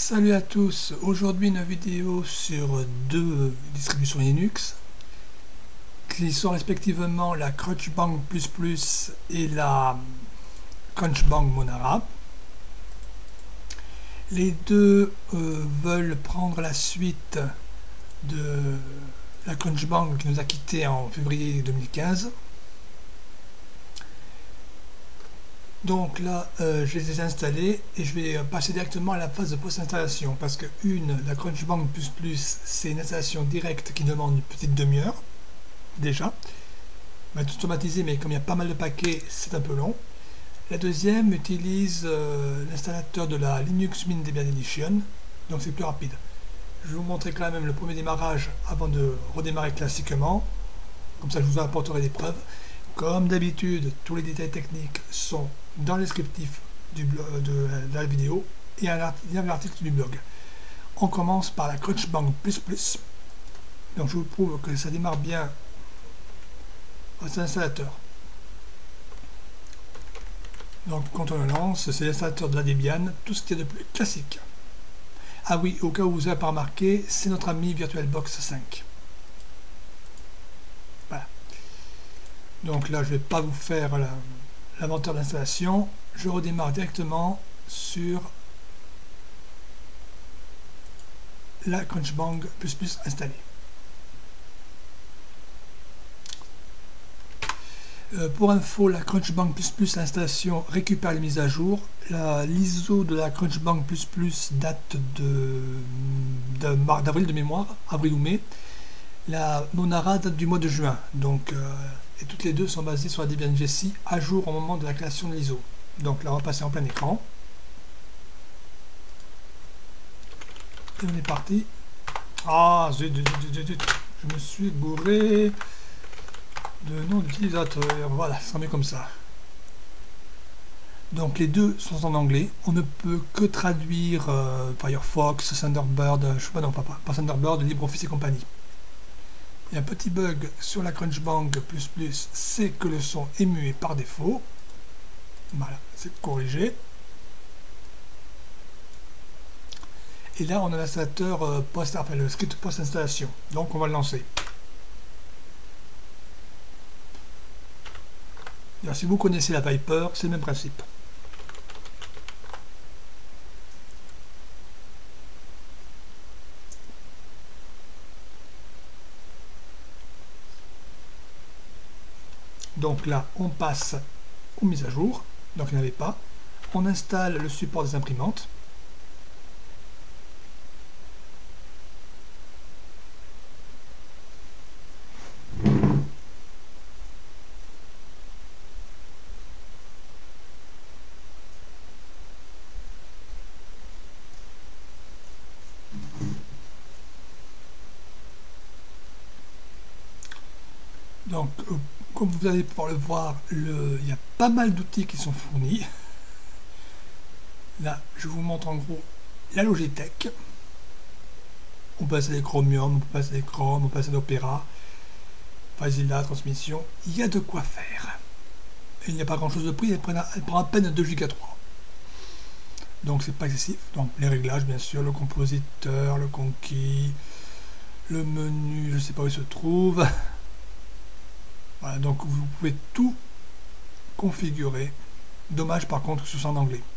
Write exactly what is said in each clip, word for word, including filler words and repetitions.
Salut à tous, aujourd'hui une vidéo sur deux distributions Linux qui sont respectivement la Crunchbang plus plus et la Crunchbang Monara. Les deux euh, veulent prendre la suite de la Crunchbang qui nous a quittés en février deux mille quinze. Donc là, euh, je les ai installés et je vais passer directement à la phase de post-installation parce que une, la Crunchbang plus plus, c'est une installation directe qui demande une petite demi-heure déjà. Va tout automatiser, mais comme il y a pas mal de paquets, c'est un peu long. La deuxième utilise euh, l'installateur de la Linux Mint Debian Edition, donc c'est plus rapide. Je vais vous montrer quand même le premier démarrage avant de redémarrer classiquement, comme ça je vous apporterai des preuves. Comme d'habitude, tous les détails techniques sont dans le descriptif du blog, de la vidéo et un article du blog. On commence par la Crunchbang plus plus. Donc je vous prouve que ça démarre bien à cet installateur. Donc quand on le lance, c'est l'installateur de la Debian, tout ce qu'il y a de plus classique. Ah oui, au cas où vous n'avez pas remarqué, c'est notre ami VirtualBox cinq. Voilà. Donc là, je ne vais pas vous faire l'inventaire d'installation. Je redémarre directement sur la Crunchbang plus plus installée. Euh, pour info, la Crunchbang plus plus installation récupère les mises à jour. L'I S O de la Crunchbang plus plus date de d'avril de, de mémoire, avril ou mai. La Monara date du mois de juin. Donc euh, et toutes les deux sont basées sur la Debian G C à jour au moment de la création de l'I S O. Donc là, on va passer en plein écran. Et on est parti. Ah, zut, zut, zut, zut, je me suis bourré de nom d'utilisateur. Voilà, ça met comme ça. Donc les deux sont en anglais. On ne peut que traduire euh, Firefox, Thunderbird, je sais pas, non, pas, pas Thunderbird, LibreOffice et compagnie. Il y a un petit bug sur la Crunchbang plus plus, c'est que le son est muet par défaut. Voilà, c'est corrigé. Et là, on a l'installateur euh, post, enfin le script post-installation. Donc, on va le lancer. Alors, si vous connaissez la Viper, c'est le même principe. Donc là, on passe aux mises à jour. Donc, il n'y en avait pas. On installe le support des imprimantes. Donc, euh, comme vous allez pouvoir le voir, le, il y a pas mal d'outils qui sont fournis. Là, je vous montre en gros la Logitech. On peut passer des Chromium, on peut passer des Chrome, on peut passer d'Opéra, Filezilla, transmission. Il y a de quoi faire. Et il n'y a pas grand chose de prix, elle prend, elle prend à peine deux giga trois. Donc c'est pas excessif. Donc les réglages, bien sûr, le compositeur, le conquis, le menu, je ne sais pas où il se trouve. Voilà, donc vous pouvez tout configurer. Dommage par contre que ce soit en anglais.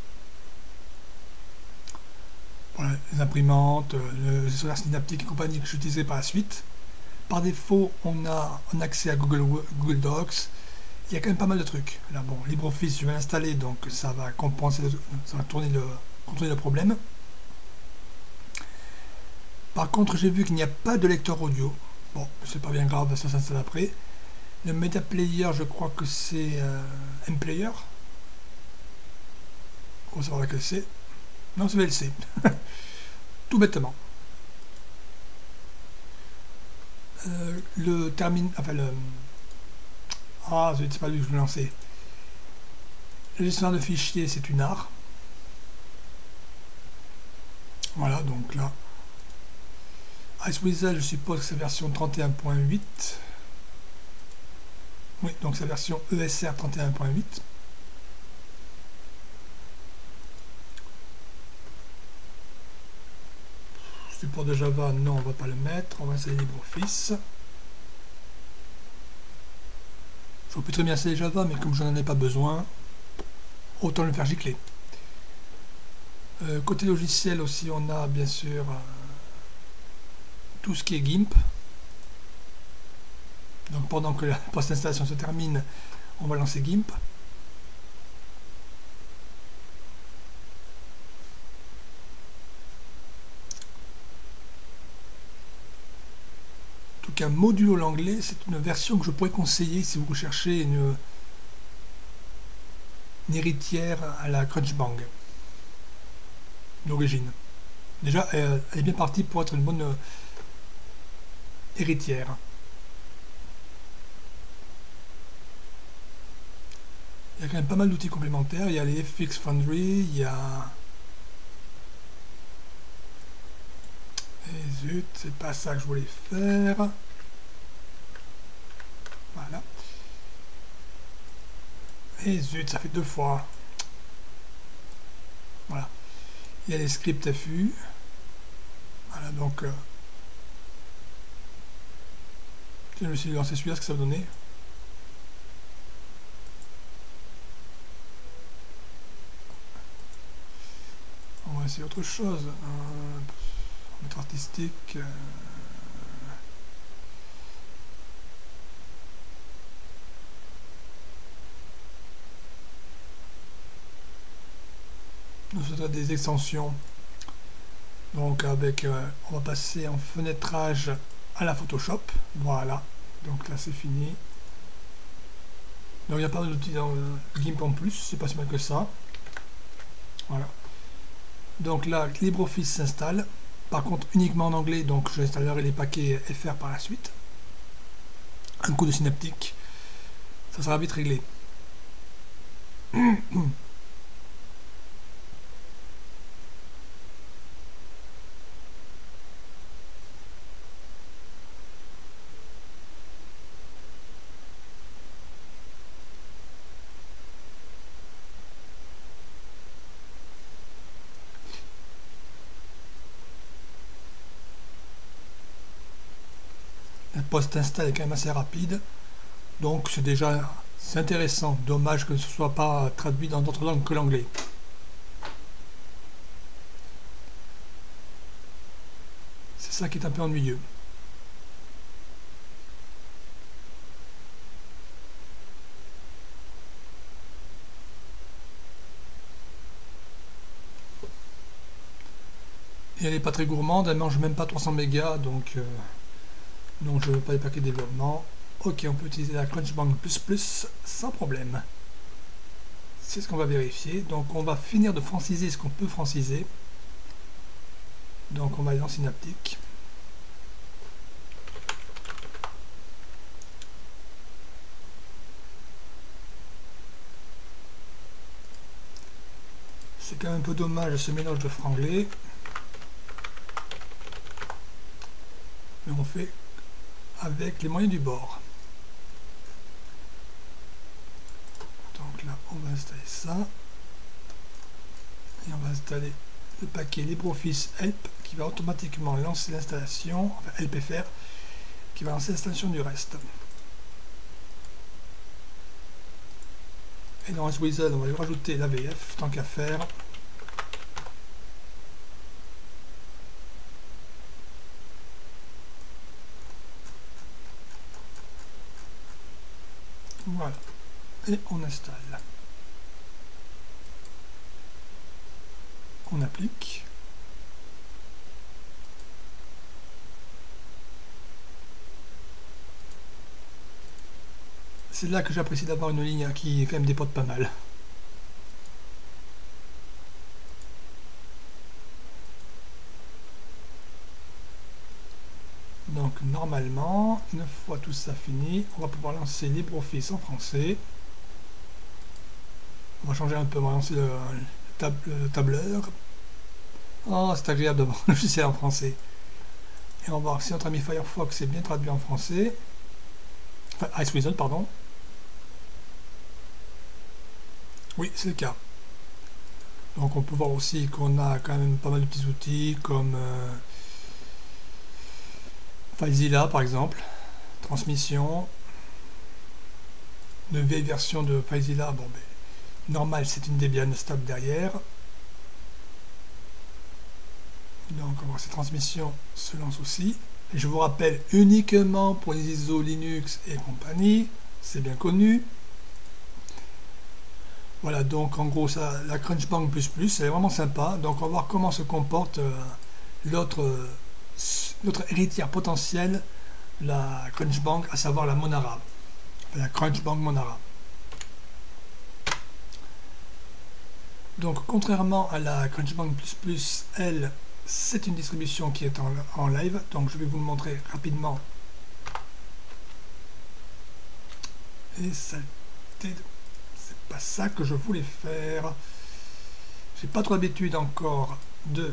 Voilà, les imprimantes, le Solar Synaptic et compagnie que j'utilisais par la suite. Par défaut, on a un accès à Google, Google Docs. Il y a quand même pas mal de trucs. Là, bon, LibreOffice, je vais l'installer, donc ça va compenser, le, ça va tourner le, contourner le problème. Par contre, j'ai vu qu'il n'y a pas de lecteur audio. Bon, c'est pas bien grave, ça s'installe après. Le Media Player, je crois que c'est euh, M-Player. On va savoir laquelle c'est. Non, c'est V L C. Tout bêtement. Euh, le termine. Enfin, le. Ah, c'est pas lui que je voulais lancer. Le gestionnaire de fichiers, c'est une A R. Voilà, donc là. Iceweasel, je suppose que c'est version trente et un point huit. Oui, donc c'est la version E S R trente et un point huit. Support de Java, non, on va pas le mettre. On va installer LibreOffice. Je peux très bien installer Java, mais comme je n'en ai pas besoin, autant le faire gicler. Euh, côté logiciel aussi, on a bien sûr euh, tout ce qui est GIMP. Donc pendant que la post-installation se termine, on va lancer GIMP. En tout cas, Modulo l'anglais, c'est une version que je pourrais conseiller si vous recherchez une, une héritière à la Crunchbang d'origine. Déjà, elle, elle est bien partie pour être une bonne euh, héritière. Il y a quand même pas mal d'outils complémentaires. Il y a les F X Foundry, il y a... Et zut, c'est pas ça que je voulais faire. Voilà. Et zut, ça fait deux fois. Voilà. Il y a les scripts F U. Voilà, donc... Euh, je me suis lancé celui-là, ce que ça va donner. On va essayer autre chose. Euh, mettre artistique. Euh, nous faisons des extensions. Donc avec, euh, on va passer en fenêtrage à la Photoshop. Voilà. Donc là c'est fini. Donc il n'y a pas d'outils dans euh, GIMP en plus, c'est pas si mal que ça. Voilà. Donc là, LibreOffice s'installe. Par contre, uniquement en anglais, donc j'installerai les paquets F R par la suite. Un coup de synaptique, ça sera vite réglé. La post-install est quand même assez rapide, donc c'est déjà c'est intéressant. Dommage que ce ne soit pas traduit dans d'autres langues que l'anglais. C'est ça qui est un peu ennuyeux. Et elle n'est pas très gourmande, elle mange même pas trois cents mégas, donc... Euh Donc je ne veux pas les paquets développement. Ok, on peut utiliser la Crunchbang plus plus sans problème. C'est ce qu'on va vérifier. Donc on va finir de franciser ce qu'on peut franciser. Donc on va aller dans Synaptic. C'est quand même un peu dommage ce mélange de franglais. Mais on fait avec les moyens du bord. Donc là, on va installer ça. Et on va installer le paquet LibreOffice Help qui va automatiquement lancer l'installation, enfin L P F R, qui va lancer l'installation du reste. Et dans Wizard, on va lui rajouter l'A V F, tant qu'à faire. Voilà, et on installe. On applique. C'est là que j'apprécie d'avoir une ligne qui quand même dépote pas mal. Donc normalement, une fois tout ça fini, on va pouvoir lancer LibreOffice en français. On va changer un peu, on va lancer le, tab le tableur. Oh, c'est agréable d'avoir un logiciel en français. Et on va voir si notre ami Firefox est bien traduit en français. Enfin, Iceweasel, pardon. Oui, c'est le cas. Donc on peut voir aussi qu'on a quand même pas mal de petits outils comme... Euh, FileZilla par exemple, transmission, de vieille version de FileZilla, bon ben, normal c'est une Debian stable derrière. Donc on va voir ces transmissions se lancent aussi. Et je vous rappelle uniquement pour les I S O Linux et compagnie, c'est bien connu. Voilà, donc en gros ça, la Crunchbang plus plus, elle est vraiment sympa. Donc on va voir comment se comporte euh, l'autre euh, l'autre héritière potentielle, la Crunchbang, à savoir la Monara. La Crunchbang Monara. Donc contrairement à la Crunchbang plus plus, elle, c'est une distribution qui est en, en live. Donc je vais vous le montrer rapidement. Et ça pas ça que je voulais faire. J'ai pas trop l'habitude encore de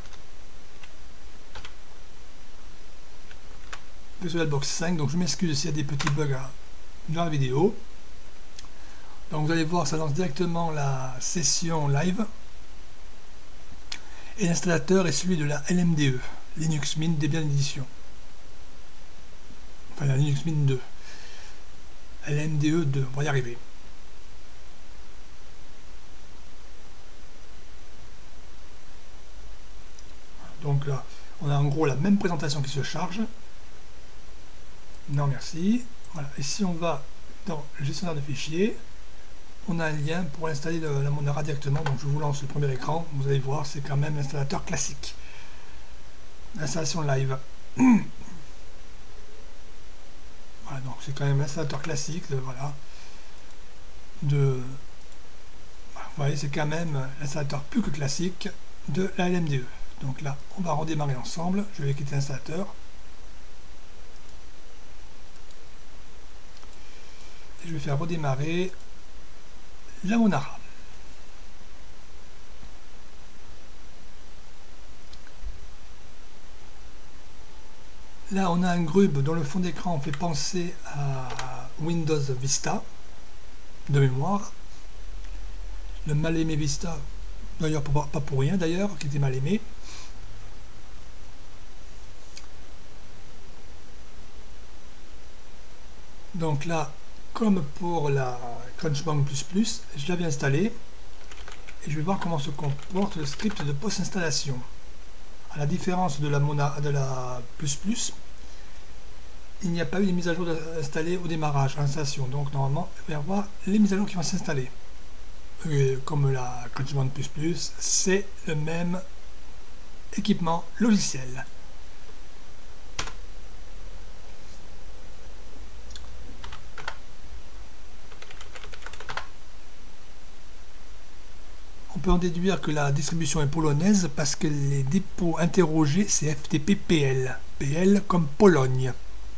VisualBox cinq, donc je m'excuse s'il y a des petits bugs dans la vidéo. Donc vous allez voir, ça lance directement la session live et l'installateur est celui de la L M D E, Linux Mint Debian Edition, enfin la Linux Mint deux, L M D E deux, on va y arriver. Donc là, on a en gros la même présentation qui se charge. Non, merci. Voilà. Et si on va dans le gestionnaire de fichiers, on a un lien pour installer le, la Monara directement. Donc je vous lance le premier écran. Vous allez voir, c'est quand même l'installateur classique. L'installation live. Voilà, donc c'est quand même l'installateur classique. De, voilà. De, voilà, vous voyez, c'est quand même l'installateur plus que classique de la L M D E. Donc là, on va redémarrer ensemble. Je vais quitter l'installateur. Et je vais faire redémarrer la Monara. Là, on a un grub dont le fond d'écran fait penser à Windows Vista, de mémoire. Le mal aimé Vista, d'ailleurs pas pour rien d'ailleurs, qui était mal aimé. Donc là, comme pour la Crunchbang plus plus, je l'avais installé et je vais voir comment se comporte le script de post-installation. À la différence de la Mona, de la plus plus, il n'y a pas eu de mise à jour installée au démarrage, à l'installation. Donc normalement, il va y avoir les mises à jour qui vont s'installer. Comme la Crunchbang plus plus, c'est le même équipement logiciel. On peut en déduire que la distribution est polonaise parce que les dépôts interrogés, c'est F T P P L. P L comme Pologne.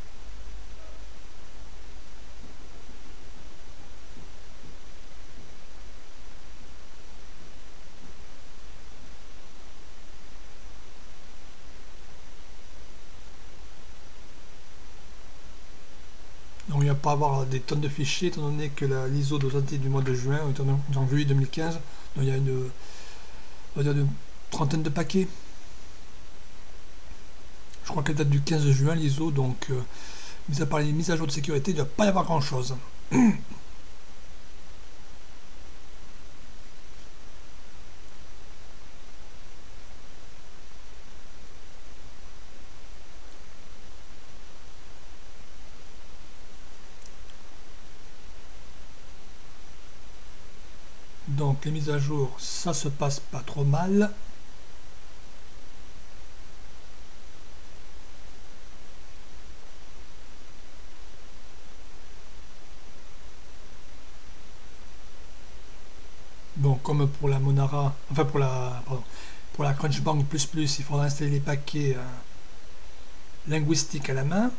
Donc il n'y a pas à avoir des tonnes de fichiers, étant donné que l'I S O doit dater du mois de juin, en juillet deux mille quinze, donc il y a une, on va dire une trentaine de paquets. Je crois qu'elle date du quinze juin, l'I S O, donc euh, mis à part les mises à jour de sécurité, il ne doit pas y avoir grand chose. Donc les mises à jour, ça se passe pas trop mal. Bon, comme pour la Monara, enfin pour la, pardon, pour la Crunchbang plus plus, il faudra installer les paquets euh, linguistiques à la main.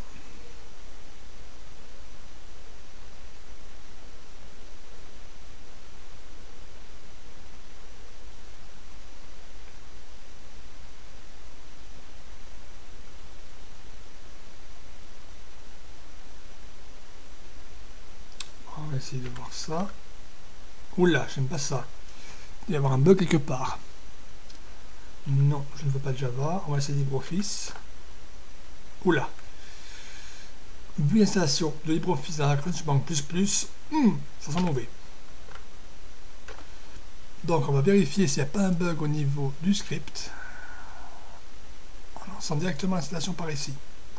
On va essayer de voir ça. Oula, j'aime pas ça. Il va y avoir un bug quelque part. Non, je ne veux pas de Java. On va essayer LibreOffice. Oula. vu l'installation de LibreOffice dans la Crunchbase plus plus, hmm, ça sent mauvais. Donc on va vérifier s'il n'y a pas un bug au niveau du script. On lance directement l'installation par ici.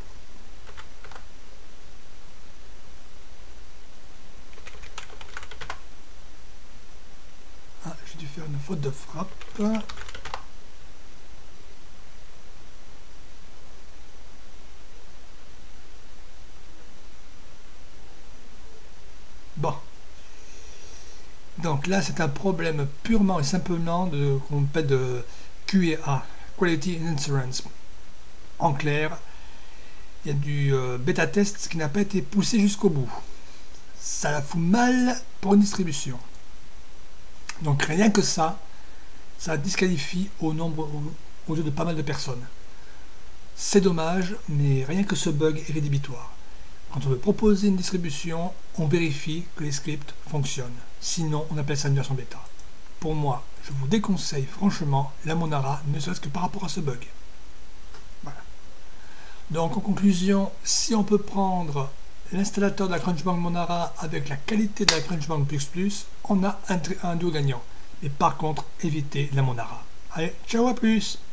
Ah, j'ai dû faire une faute de frappe. Bon. Donc là, c'est un problème purement et simplement de qu'on appelle de Q A, Quality Assurance. En clair, il y a du euh, bêta test qui n'a pas été poussé jusqu'au bout. Ça la fout mal pour une distribution. Donc rien que ça, ça disqualifie au nombre, au, aux yeux de pas mal de personnes. C'est dommage, mais rien que ce bug est rédhibitoire. Quand on veut proposer une distribution, on vérifie que les scripts fonctionnent. Sinon, on appelle ça une version bêta. Pour moi, je vous déconseille franchement la Monara, ne serait-ce que par rapport à ce bug. Voilà. Donc en conclusion, si on peut prendre l'installateur de la Crunchbase Monara avec la qualité de la Crunchbase plus plus, on a un, un duo gagnant. Mais par contre, évitez la Monara. Allez, ciao, à plus!